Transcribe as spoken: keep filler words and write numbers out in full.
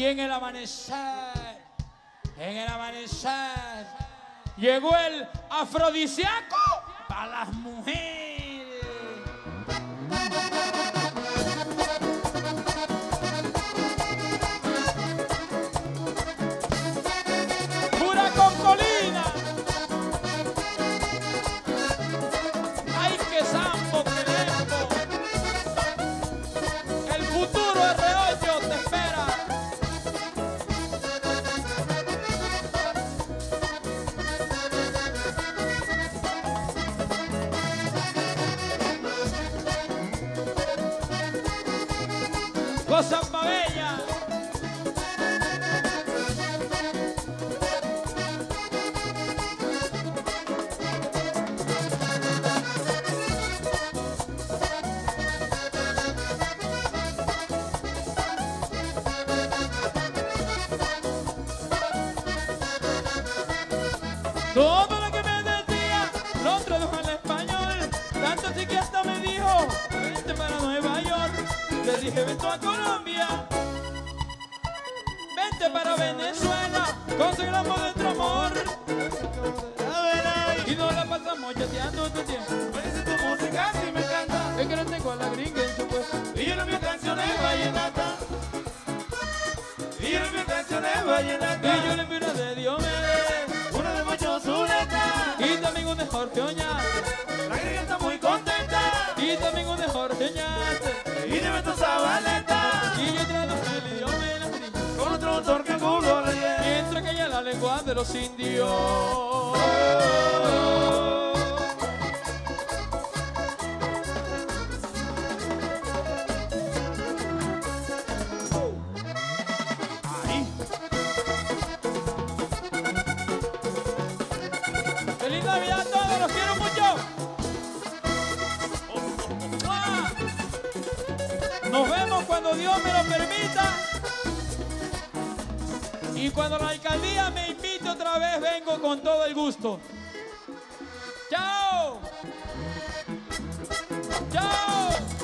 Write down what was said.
en el amanecer, en el amanecer, llegó el afrodisíaco para las mujeres. Pura concolina. Ay, que sambo, que lembo. El futuro de Reollo te espera. Cosa pa' bella. Todo lo que me decía lo tradujo al español. Tanto así que hasta me dijo, vente para Nueva York. Le dije, vente a Colombia, vente para Venezuela, consagramos nuestro amor. Y nos la pasamos chateando todo el tiempo. Parece tu música, sí me encanta. Es que no tengo a la gringa en su puesto. Y yo no veo canciones vallenata. Y yo no veo canciones vallenata. Y yo le envío una de Diomedes, Una de Mocho Zuleta. y también una de Jorge Oñate, La gringa está muy contenta. y también una de Jorge Oñate. Y de Beto Zabaleta. Y yo traduje el idioma de las gringas, Con otro autor que Google rellena. mientras que ella la lengua de los indios. Ahí. ¡Feliz Navidad a todos! ¡Los quiero mucho! ¡Mua! Nos vemos cuando Dios me lo permita. Y cuando la alcaldía me invite otra vez, vengo con todo el gusto. ¡Chao! ¡Chao!